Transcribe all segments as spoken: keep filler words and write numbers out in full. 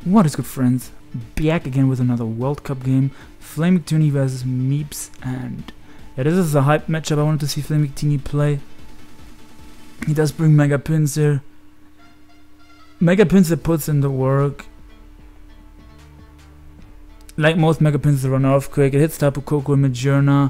What is good, friends? Back again with another World Cup game. Flaming versus Meeps, and yeah, this is a hype matchup. I wanted to see Flaming play. He does bring Mega Pinsir. Mega Pinsir puts in the work. Like most Mega Pinsir run Earthquake, it hits Tapu Koko and Magearna.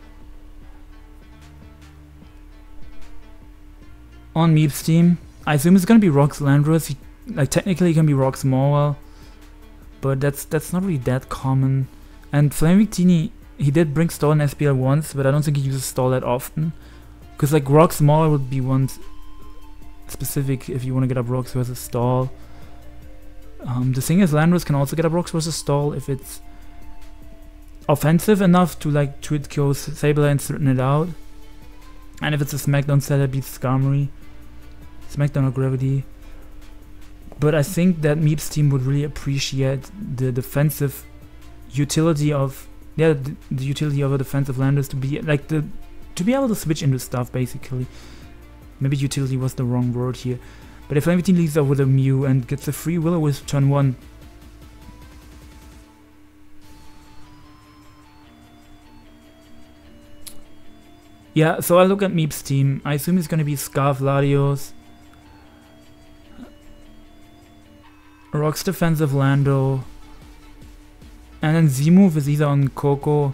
On Meep's team, I assume it's gonna be Rocks Landorus. He, like technically, it can be Rocks Morwell, but that's that's not really that common. And Flaming Victini, he did bring Stall in S P L once, but I don't think he uses Stall that often. Because like Rocks Morwell would be one specific if you want to get up Rocks versus Stall. Um, the thing is, Landorus can also get up Rocks versus Stall if it's offensive enough to like Twit Kill Sableye and threaten it out. And if it's a Smackdown set that beats Skarmory, Smackdown or Gravity. But I think that Meep's team would really appreciate the defensive utility of yeah the, the utility of a defensive Landorus to be like the to be able to switch into stuff basically. Maybe utility was the wrong word here. But if Flaming leads off with a Mew and gets a free Will-O-Wisp turn one, yeah, so I look at Meep's team. I assume it's gonna be Scarf Latios, Rocks defensive Lando, and then Z-move is either on Koko.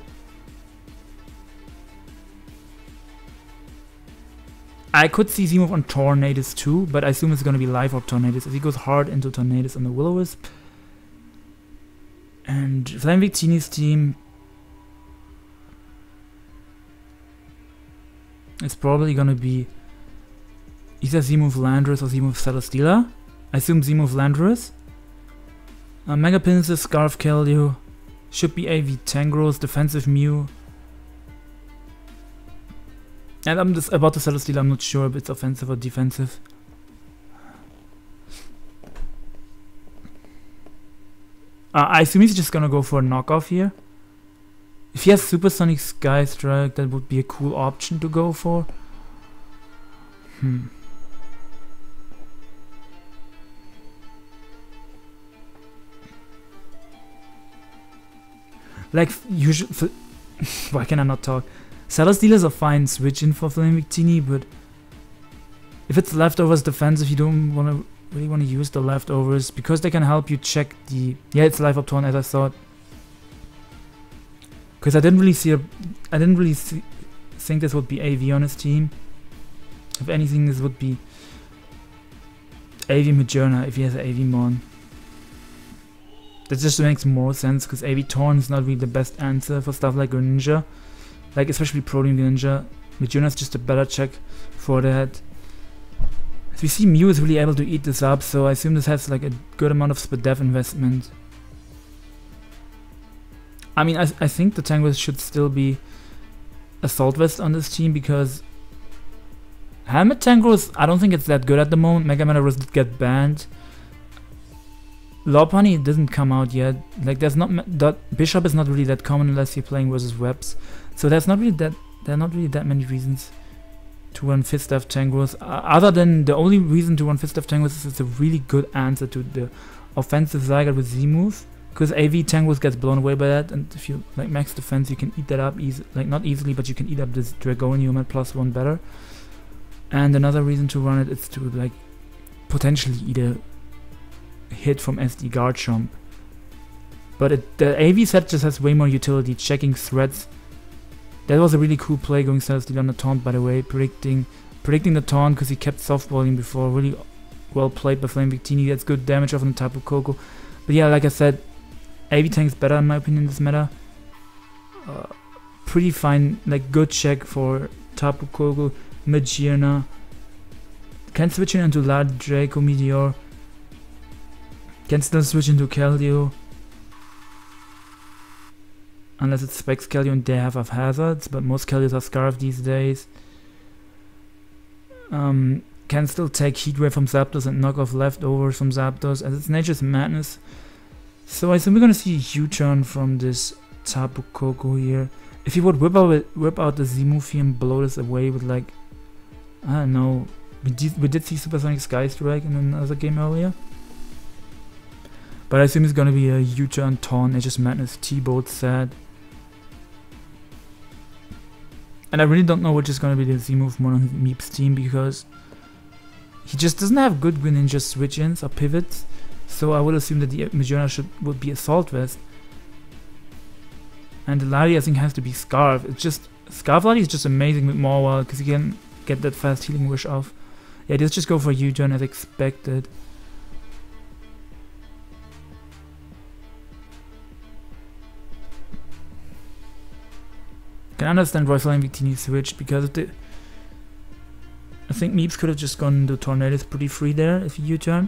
I could see Z-move on Tornadus too, but I assume it's gonna be Life Orb Tornadus as he goes hard into Tornadus on the Will-O-Wisp. And Flaming Victini's team, it's probably gonna be either Z-move Landorus or Z-move Celesteela. I assume Z-move Landorus. Uh, Mega Pinsir, Scarf Keldeo, should be A V Tangros, defensive Mew. And I'm just about the Celesteela, I'm not sure if it's offensive or defensive. Uh, I assume he's just gonna go for a knockoff here. If he has Supersonic Sky Strike, that would be a cool option to go for. Hmm. Like, usually, why can I not talk? Celesteela is a fine switch in for Flaming Victini, but if it's leftovers defensive, you don't want to really want to use the leftovers because they can help you check the. Yeah, it's Life Orb Torn as I thought. Because I didn't really see a, I didn't really see, think this would be A V on his team. If anything, this would be A V Magearna if he has an A V Mon. That just makes more sense because A V Torn is not really the best answer for stuff like Greninja. Like especially Protean Greninja. Magearna is just a better check for that. As we see, Mew is really able to eat this up, so I assume this has like a good amount of Spadef investment. I mean, I, I think the Tangros should still be Assault Vest on this team because Helmet Tangros, I don't think it's that good at the moment. Mega Man did get banned. Lopunny doesn't come out yet. Like, there's not that Bishop is not really that common unless you're playing versus Webs. So there's not really that there are not really that many reasons to run Fistaf Tangros. Uh, other than the only reason to run Fistaf Tangros is it's a really good answer to the offensive Zygarde with Z-move. Because A V Tangros gets blown away by that, and if you like max defense, you can eat that up easy, like not easily, but you can eat up this Dragonium at plus one better. And another reason to run it is to like potentially eat a hit from S D Garchomp. But it, the A V set just has way more utility, checking threats. That was a really cool play going Celesteela on the taunt, by the way, predicting predicting the taunt because he kept softballing before. Really well played by Flaming Victini. That's good damage off on the Tapu Koko. But yeah, like I said, A V Tank's better in my opinion in this meta. Uh, pretty fine, like good check for Tapu Koko, Magearna. Can switch into Lard, Draco, Meteor. Can still switch into Keldeo. Unless it's Specs Keldeo and they have hazards, but most Keldeos are Scarf these days. Um, can still take Heat Wave from Zapdos and knock off leftovers from Zapdos as it's Nature's Madness. So I think we're gonna see a U-turn from this Tapu Koko here. If he would whip out, whip out the Z-move here and blow this away with like, I don't know, we did, we did see Supersonic Sky Strike in another game earlier. But I assume it's gonna be a U-turn, Taunt, Aegis Madness, T-Bolt set. And I really don't know which is gonna be the Z-move one on Meep's team, because he just doesn't have good Greninja switch-ins or pivots. So I would assume that the Magearna should would be Assault Vest. And the Lali I think has to be Scarf. It's just Scarf Lali is just amazing with Mawile because you can get that fast healing wish off. Yeah, let's just go for U-turn as expected. I can understand why Flying Victini switched because of the. I think Meeps could have just gone into Tornadus pretty free there if he U-turned.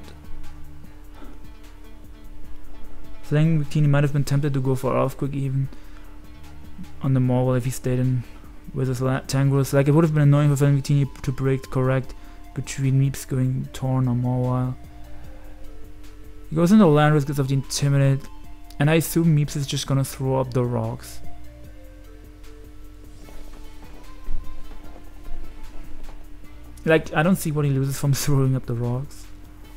Flying Victini might have been tempted to go for Earthquake even on the Mawile if he stayed in with his Tangrowth. Like, it would have been annoying for Flying Victini to break correct between Meeps going Torn or Mawile. He goes into Landorus because of the Intimidate, and I assume Meeps is just gonna throw up the rocks. Like, I don't see what he loses from throwing up the rocks.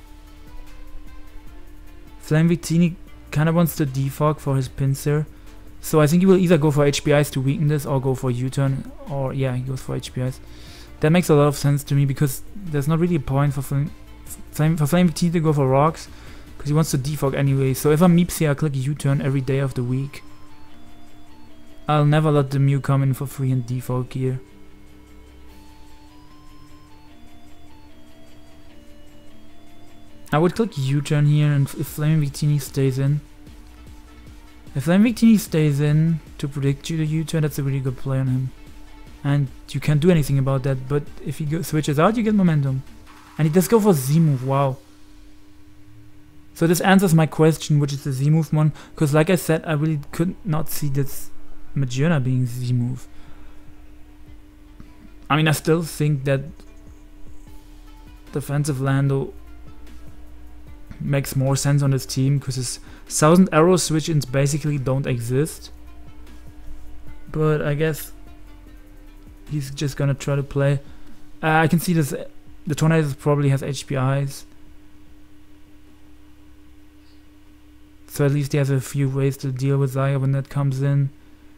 Flame Victini kinda wants to defog for his Pinsir. So I think he will either go for H P Is to weaken this or go for U-turn. Or yeah, he goes for H P Is. That makes a lot of sense to me because there's not really a point for Flame, flame, for Flame Victini to go for rocks. Because he wants to defog anyway. So if I'm Meeps here, I click U-turn every day of the week. I'll never let the Mew come in for free and defog here. I would click U-turn here, and if Flame Victini stays in. If Flame Victini stays in to predict you the U-turn, that's a really good play on him. And you can't do anything about that, but if he go switches out, you get momentum. And he does go for Z-move, wow. So this answers my question, which is the Z-move one, because like I said, I really could not see this Magearna being Z-move. I mean, I still think that defensive Lando makes more sense on this team because his thousand arrow switch-ins basically don't exist. But I guess he's just gonna try to play. Uh, I can see this. The Tornadus probably has H P Is, so at least he has a few ways to deal with Zygarde when that comes in.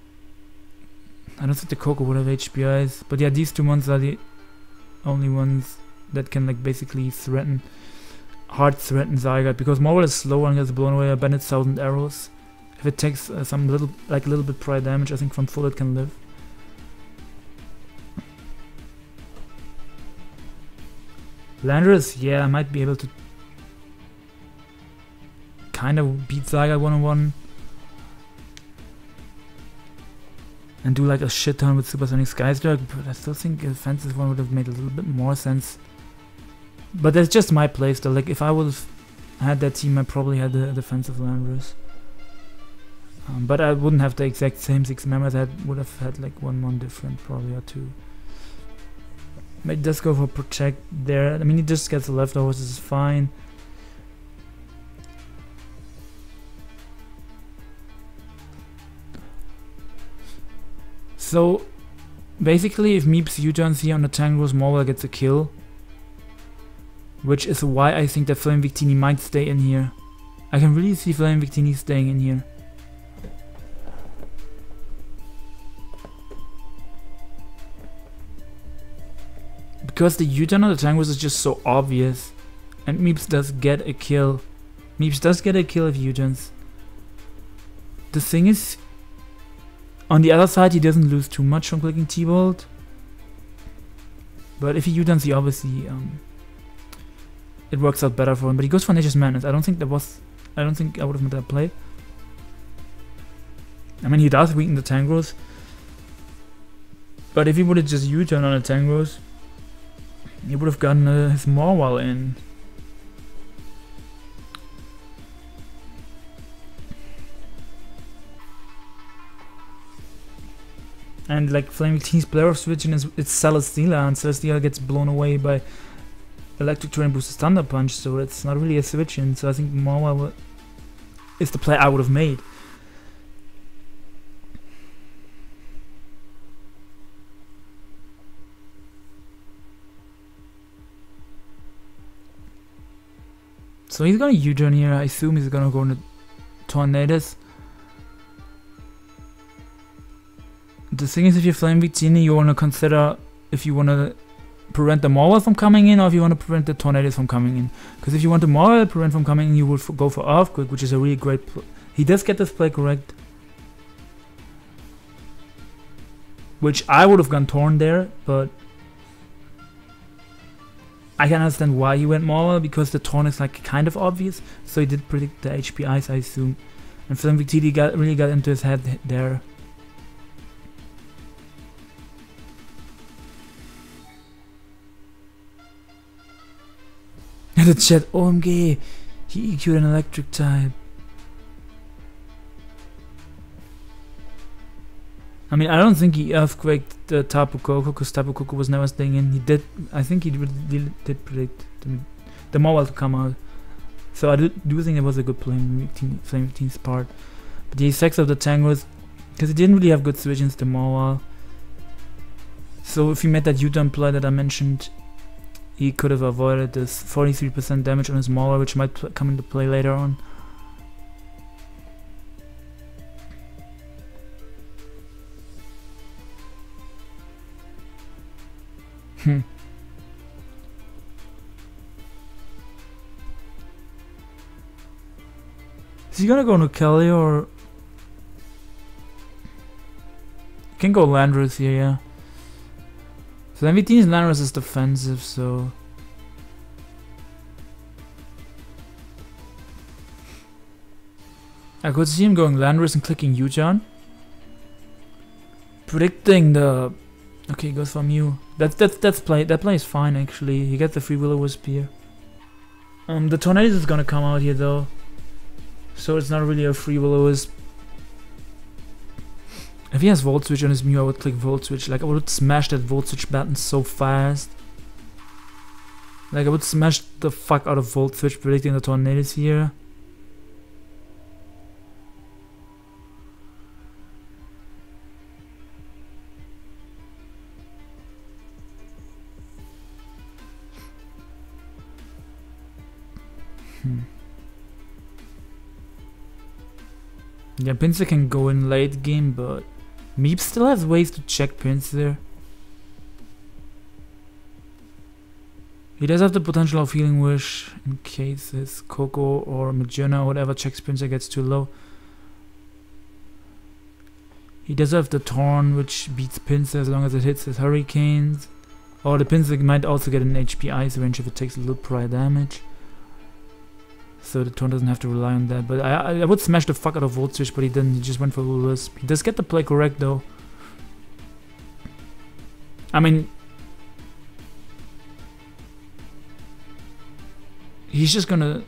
I don't think the Koko would have H P Is, but yeah, these two ones are the only ones that can like basically threaten. Hard threaten Zygarde because Mawile is slower and gets blown away by Bennett's thousand arrows. If it takes uh, some little, like a little bit prior damage, I think from full it can live. Landorus, yeah, I might be able to kind of beat Zygarde one on one and do like a shit ton with Supersonic Skyscraper, but I still think a defensive one would have made a little bit more sense. But that's just my playstyle. Like, if I would have had that team, I probably had the defensive Landorus. Um, but I wouldn't have the exact same six members. I would have had like one one different, probably, or two. But it does go for Protect there. I mean, he just gets the leftovers, this is fine. So, basically, if Meeps U-turns here on the Tangrowth, Mawile gets a kill. Which is why I think that Flame Victini might stay in here. I can really see Flame Victini staying in here. Because the U-turn on the Tangrowth is just so obvious. And Meeps does get a kill. Meeps does get a kill if he U-turns. The thing is, on the other side he doesn't lose too much from clicking T-Bolt. But if he U-turns, he obviously... Um, it works out better for him, but he goes for Nature's Madness. I don't think that was... I don't think I would have made that play. I mean, he does weaken the Tangrowth. But if he would have just U-turned on a Tangrowth, he would have gotten uh, his Mawile in. And like Flame Victini's player of switching is it's Celesteela, and Celesteela gets blown away by Electric Terrain Booster's Thunder Punch, so it's not really a switch in. So I think Mawile is the play I would have made. So So he's gonna U-turn here. I assume he's gonna go into Tornadus. The thing is, if you're Flame Victini, you wanna consider if you wanna prevent the Mauer from coming in, or if you want to prevent the Tornadus from coming in. Because if you want the Mauer prevent from coming in, you would go for Earthquake, which is a really great play. He does get this play correct. Which I would have gone Torn there, but I can understand why he went Mauer, because the Torn is like kind of obvious. So he did predict the H P Is, I assume. And Flame Victini got really got into his head there. The chat, O M G, he E Q'd an electric type. I mean, I don't think he earthquaked the Tapu Koko, because Tapu Koko was never staying in. He did, I think he did, did predict the, the Mauer to come out. So I do, do think it was a good play on Flame Victini's part. But the effects of the Tangrowth, because he didn't really have good switch into the Mauer. So if he made that U-turn play that I mentioned, he could have avoided this forty-three percent damage on his Mauer, which might come into play later on. Hmm. Is he gonna go into Kelly, or... You can go Landorus here, yeah. So M V T's Landorus is defensive, so... I could see him going Landorus and clicking U-turn. Predicting the... Okay, he goes for Mew. That's that's that's play. That play is fine actually. He gets the free Will-O-Wisp here. Um, the Tornadus is gonna come out here though, so it's not really a free Will-O-Wisp. If he has Volt Switch on his Mew, I would click Volt Switch. Like I would smash that Volt Switch button so fast. Like I would smash the fuck out of Volt Switch, predicting the Tornadus here. Hmm. Yeah, Pinsir can go in late game, but Meep still has ways to check Pinsir. He does have the potential of Healing Wish in case his Koko or Magearna or whatever checks Pinsir gets too low. He does have the Torn, which beats Pinsir as long as it hits his Hurricanes. Or the Pinsir might also get an H P Ice range if it takes a little prior damage. So the Torn doesn't have to rely on that. But I, I would smash the fuck out of Volt Switch, but he didn't. He just went for Will-O-Wisp. He does get the play correct though. I mean, he's just gonna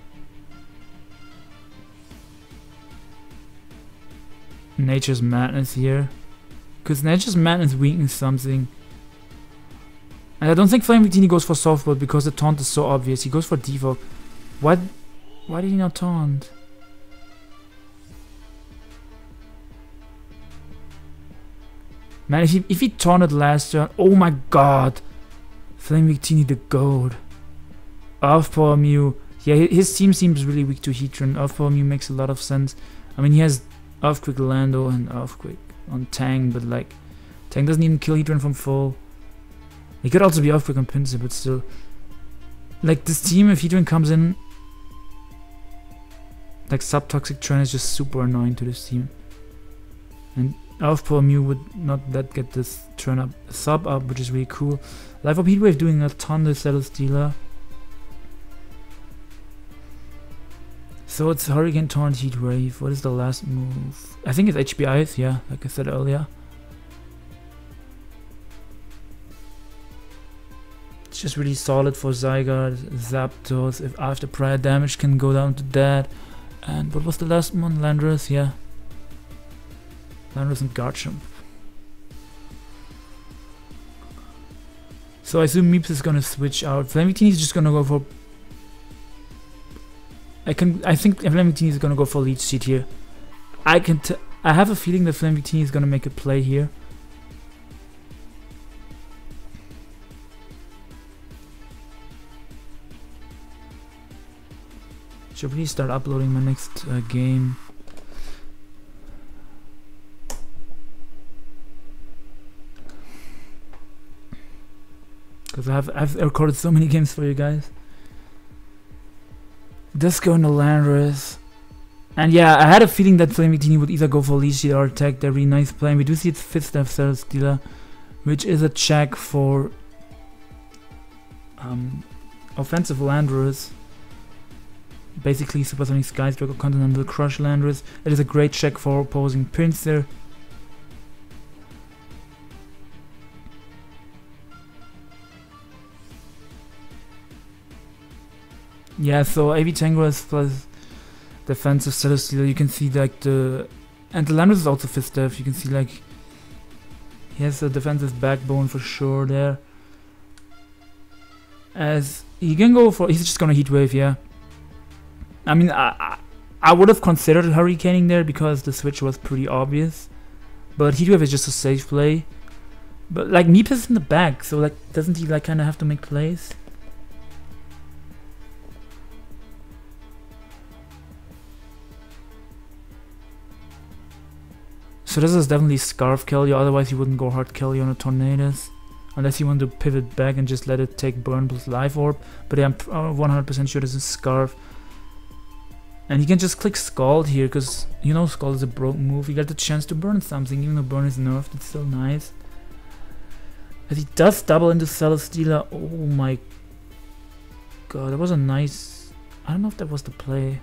Nature's Madness here, because Nature's Madness weakens something. And I don't think Flame Victini goes for Softball because the taunt is so obvious. He goes for Defog. What? Why did he not taunt? Man, if he, if he taunted last turn, oh my god! Flame Victini the goat. Earth Power Mew. Yeah, his team seems really weak to Heatran. Earth Power Mew makes a lot of sense. I mean, he has Earthquake Lando and Earthquake on Tang, but like, Tang doesn't even kill Heatran from full. He could also be Earthquake on Pinsir, but still. Like, this team, if Heatran comes in, like, Subtoxic Trend is just super annoying to this team. And Earth Power Mew would not let get this turn up, sub up, which is really cool. Life Orb Heatwave doing a ton to Settle Stealer. So it's Hurricane Taunt Heatwave. What is the last move? I think it's H P Is, yeah, like I said earlier. It's just really solid for Zygarde, Zapdos. If after prior damage can go down to that. And what was the last one? Landorus, yeah. Landorus and Garchomp. So I assume Meeps is gonna switch out. Flame Victini is just gonna go for... I can. I think Flame Victini is gonna go for Leech Seed here. I can. T I have a feeling that Flame Victini is gonna make a play here. Should really start uploading my next uh, game. Because I've, I've recorded so many games for you guys. Disco into Landorus. And yeah, I had a feeling that Flame Victini would either go for Leech Seed or attack. They're really nice playing. We do see its fifth step Celesteela, which is a check for um, offensive Landorus. Basically Supersonic Skyscraper or Continental Crush Landorus. It is a great check for opposing Pinsir. Yeah, so A V Tangrowth plus defensive Celesteela, you can see like the... And the Landorus is also fifth step, you can see like... He has a defensive backbone for sure there. As he can go for... He's just gonna Heat Wave, yeah. I mean, I, I, I would have considered Hurricaning there because the switch was pretty obvious. But Heat Wave is just a safe play. But like Meep is in the back, so like doesn't he like kinda have to make plays? So this is definitely Scarf Kelly, otherwise he wouldn't go hard Kelly on a Tornadus. Unless you want to pivot back and just let it take Burn plus Life Orb. But yeah, I'm one hundred percent sure this is Scarf. And he can just click Scald here, because you know Scald is a broke move. You get the chance to burn something, even though Burn is nerfed, it's still nice. As he does double into Celesteela, oh my god, that was a nice... I don't know if that was the play.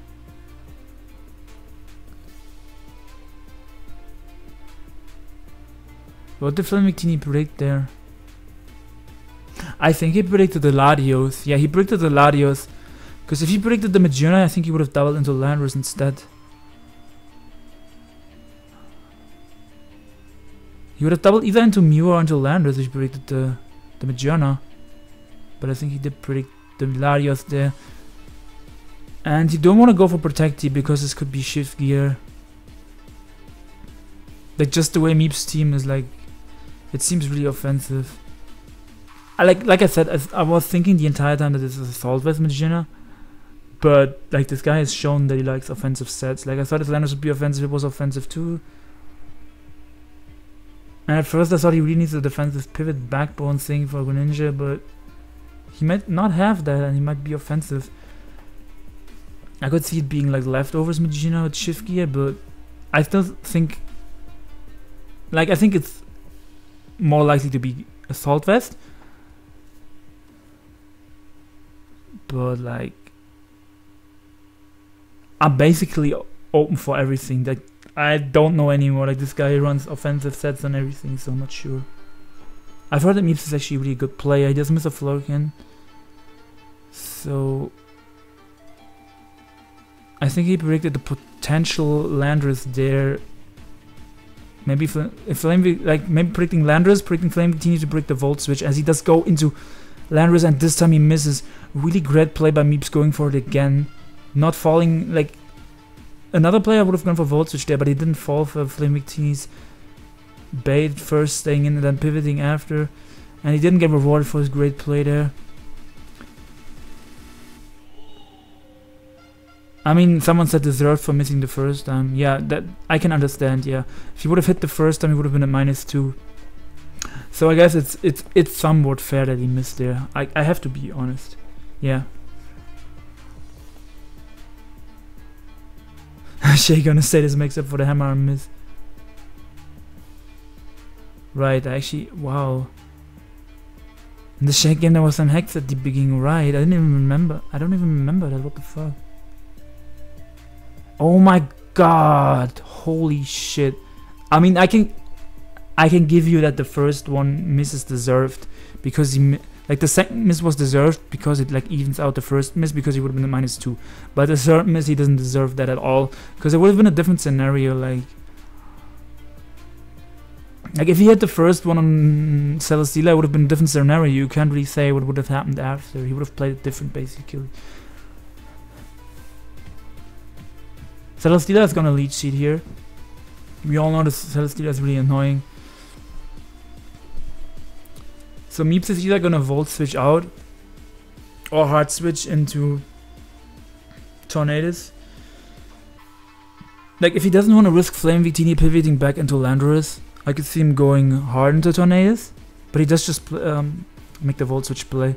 What did Flame Victini predict there? I think he predicted the Latios. Yeah, he predicted the Latios. Because if he predicted the Magearna, I think he would have doubled into Landorus instead. He would have doubled either into Mew or into Landorus if he predicted the, the Magearna. But I think he did predict the Latios there. And you don't want to go for Protectee because this could be Shift Gear. Like just the way Meep's team is like... It seems really offensive. I like like I said, I, I was thinking the entire time that this is Assault Vest Magearna. But like this guy has shown that he likes offensive sets. Like I thought his Landorus would be offensive, it was offensive too. And at first I thought he really needs a defensive pivot backbone thing for Greninja, but he might not have that and he might be offensive. I could see it being like leftovers Magearna with Shift Gear, but I still think... Like I think it's more likely to be Assault Vest. But like... I'm basically open for everything. Like I don't know anymore. Like this guy runs offensive sets and everything, so I'm not sure. I've heard that Meeps is actually a really good player. He does miss a Flurkin. So... I think he predicted the potential Landorus there. Maybe if, if Flame, like maybe predicting Landorus, predicting Flame continues to break the Volt Switch as he does go into Landorus, and this time he misses. Really great play by Meeps going for it again. Not falling, like another player would have gone for Volt Switch there, but he didn't fall for Flame Victini's bait first, staying in and then pivoting after. And he didn't get rewarded for his great play there. I mean, someone said deserved for missing the first time. Yeah, that I can understand, yeah. If he would have hit the first time, he would have been at minus two. So I guess it's it's it's somewhat fair that he missed there. I, I have to be honest. Yeah. Shay gonna say this makes up for the hammer arm miss. Right, I actually... Wow. In the Shay game there was some Hex at the beginning, right. I didn't even remember. I don't even remember that, what the fuck. Oh my god, holy shit. I mean, I can I can give you that the first one miss is deserved because he like the second miss was deserved because it like evens out the first miss because he would have been a minus two. But the third miss he doesn't deserve that at all because it would have been a different scenario. Like like if he had the first one on Celesteela, it would have been a different scenario. You can't really say what would have happened after. He would have played it different basically. Celesteela is gonna Leech Seed here. We all know this Celesteela is really annoying. So Meeps is either gonna Volt Switch out or Hard Switch into Tornadus. Like, if he doesn't want to risk Flame Victini pivoting back into Landorus, I could see him going hard into Tornadus, but he does just um, make the Volt Switch play.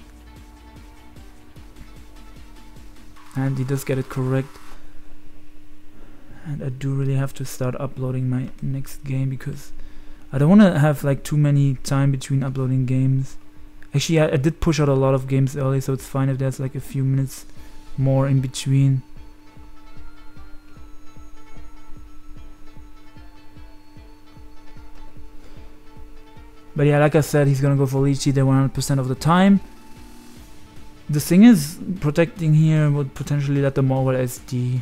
And he does get it correct. And I do really have to start uploading my next game because I don't want to have like too many time between uploading games. Actually, I, I did push out a lot of games early, so it's fine if there's like a few minutes more in between. But yeah, like I said, he's gonna go for Leech Seed one hundred percent of the time. The thing is, protecting here would potentially let the Morwell S D.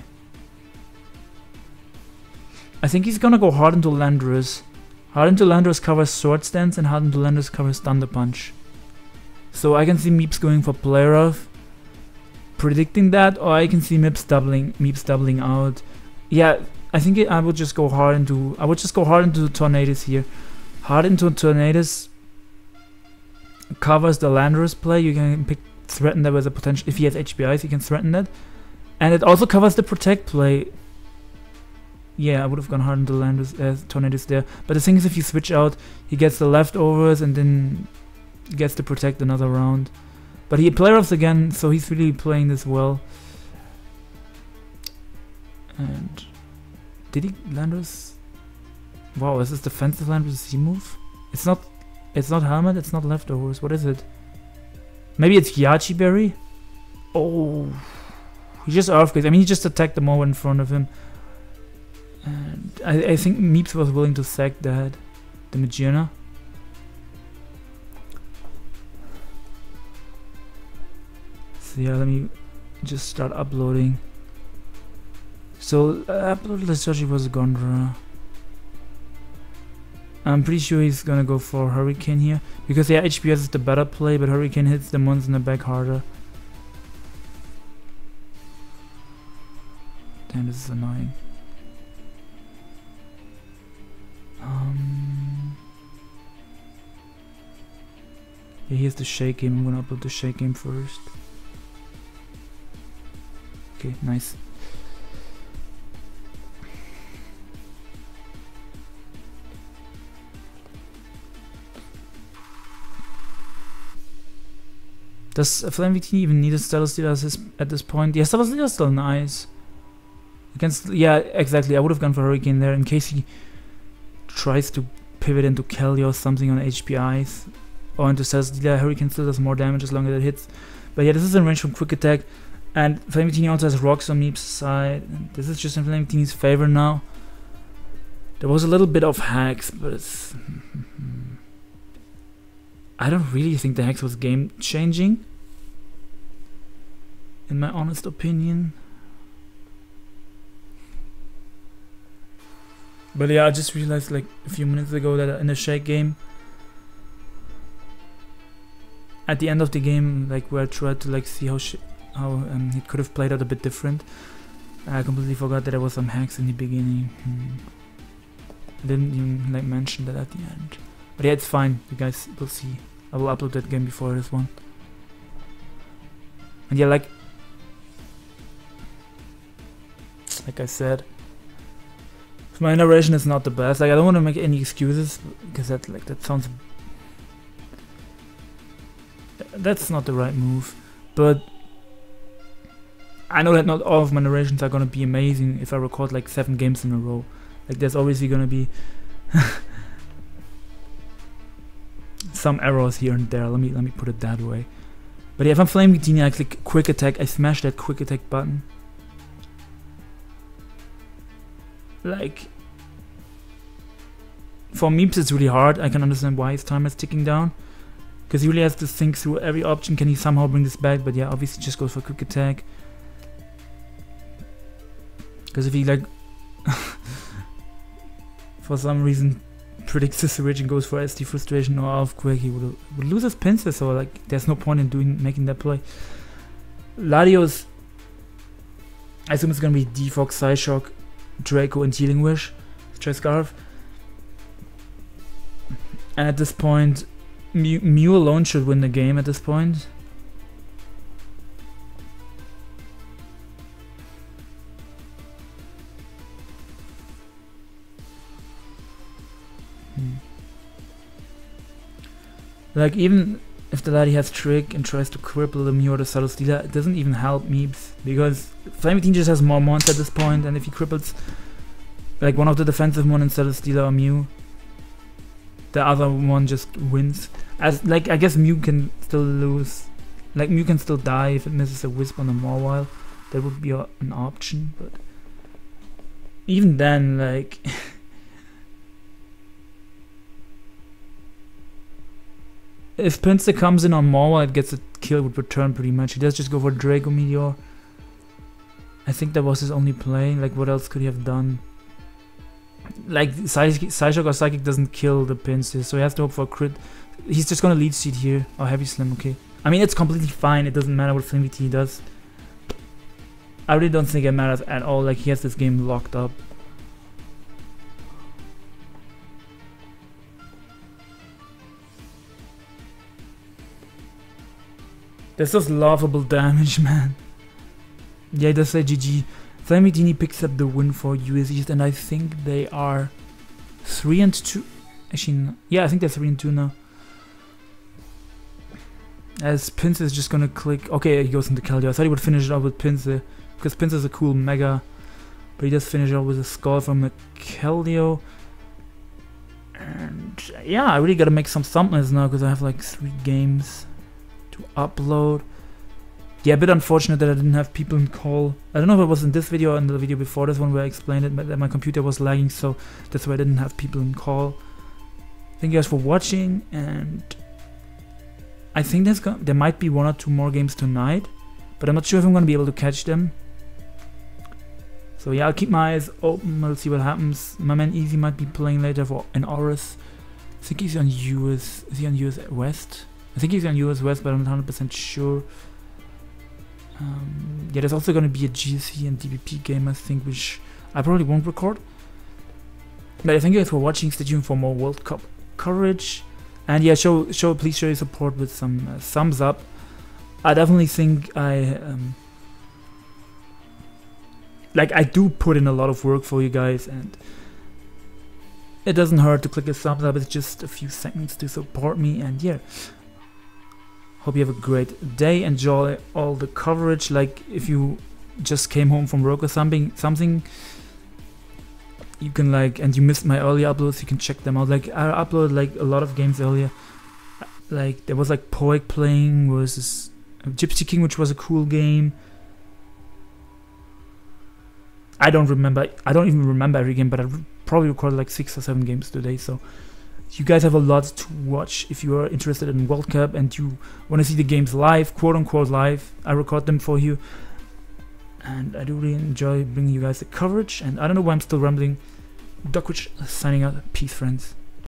I think he's gonna go hard into Landorus. Hard into Landorus covers Sword Stance and hard into Landorus covers Thunder Punch. So I can see Meeps going for Play Rough, predicting that, or I can see Meeps doubling, Meeps doubling out. Yeah, I think it, I would just go hard into, I would just go hard into the Tornadus here. Hard into Tornadus covers the Landorus play. You can pick threaten that with a potential. If he has H P Is, you can threaten that, and it also covers the Protect play. Yeah, I would have gone hard into Landorus, uh, Tornadus there. But the thing is, if you switch out, he gets the leftovers and then gets to Protect another round. But he play roughs again, so he's really playing this well. And did he Landorus? Wow, is this defensive Landorus Z move? It's not. It's not helmet. It's not leftovers. What is it? Maybe it's Yachi Berry. Oh, he just Earthquakes. I mean, he just attacked the Morwell in front of him. And I, I think Meeps was willing to sack that, the Magearna. So yeah, let me just start uploading. So uh, upload Lesargi was Gondra. I'm pretty sure he's gonna go for Hurricane here, because yeah, H P S is the better play, but Hurricane hits the ones in the back harder. Damn, this is annoying. Um, yeah, here's the Shake game. I'm gonna upload the Shake game first. Okay, nice. Does Flame Victini even need a Stellar Stealer at this point? Yeah, Stellar Stealer is still nice. Against, yeah, exactly. I would have gone for Hurricane there in case he tries to pivot into Kelly or something on H P Is. Or into Stellar Stealer. Hurricane still does more damage as long as it hits. But yeah, this is in range from Quick Attack. And Flame Victini also has Rocks on Meep's side. And this is just in Flame Victini's favor now. There was a little bit of hacks, but it's... I don't really think the hacks was game changing, in my honest opinion. But yeah, I just realized like a few minutes ago that in the Shake game, at the end of the game, like where I tried to like see how sh how um, it could have played out a bit different, I completely forgot that there was some hacks in the beginning. Hmm. I didn't even like mention that at the end. But yeah, it's fine. You guys will see. I will upload that game before this one. And yeah, like like I said, my narration is not the best. Like I don't want to make any excuses because that like that sounds that's not the right move. But I know that not all of my narrations are gonna be amazing if I record like seven games in a row. Like there's obviously gonna be some errors here and there. Let me let me put it that way. But yeah, if I'm Flame Victini, I click Quick Attack. I smash that Quick Attack button. Like for Meeps, it's really hard. I can understand why his timer is ticking down, because he really has to think through every option. Can he somehow bring this back? But yeah, obviously just goes for Quick Attack. Because if he like for some reason predicts the switch and goes for S D Frustration or Earthquake, he would would lose his pincers, so like there's no point in doing making that play. Latios, I assume it's gonna be Defog, Psyshock, Draco, and Healing Wish, Triscarf. And at this point, Mew, Mew alone should win the game at this point. Hmm. Like, even if the laddie has trick and tries to cripple the Mew or the Subtle Stealer, it doesn't even help Meeps, because Flaming just has more mons at this point, and if he cripples like one of the defensive mon instead of Stealer or Mew, the other one just wins. As like, I guess Mew can still lose, like Mew can still die if it misses a Wisp on the Mawile. That would be a, an option, but even then, like if Pinsir comes in on Mawile, it gets a kill with return pretty much. He does just go for Draco Meteor. I think that was his only play. Like, what else could he have done? Like, Psyshock or Psychic doesn't kill the Pinsir, so he has to hope for a crit. He's just gonna lead seed here. Or Heavy Slam, okay. I mean, it's completely fine. It doesn't matter what Flaming T does. I really don't think it matters at all. Like, he has this game locked up. That's just laughable damage, man. Yeah, he does say G G. Flamitini picks up the win for U S East, and I think they are three and two. Actually, no. Yeah, I think they're three and two now. As Pinsir is just gonna click. Okay, he goes into Keldeo. I thought he would finish it off with Pinsir, because Pinsir is a cool mega, but he does finish it off with a skull from a Keldeo. And yeah, I really gotta make some thumbnails now, because I have like three games to upload. Yeah, a bit unfortunate that I didn't have people in call. I don't know if it was in this video or in the video before this one where I explained it, but that my computer was lagging, so that's why I didn't have people in call. Thank you guys for watching, and I think there's go there might be one or two more games tonight, but I'm not sure if I'm going to be able to catch them. So yeah, I'll keep my eyes open, I'll see what happens. My man Easy might be playing later for an Aurus. I think he's on U S, is he on U S West? I think he's on U S West, but I'm not one hundred percent sure. Um, yeah, there's also going to be a G C and D B P game, I think, which I probably won't record. But thank you guys for watching. Stay tuned for more World Cup coverage. And yeah, show, show, please show your support with some uh, thumbs up. I definitely think I, um, like, I do put in a lot of work for you guys, and it doesn't hurt to click a thumbs up. It's just a few seconds to support me, and yeah. Hope you have a great day. Enjoy all the coverage. Like, if you just came home from work or something, something, you can like, and you missed my early uploads, you can check them out. Like, I uploaded like a lot of games earlier. Like, there was like Poik playing versus Gypsy King, which was a cool game. I don't remember. I don't even remember every game, but I re probably recorded like six or seven games today. So you guys have a lot to watch if you are interested in World Cup and you want to see the games live, quote unquote live. I record them for you, and I do really enjoy bringing you guys the coverage. And I don't know why I'm still rambling. Duckwitch signing out. Peace, friends.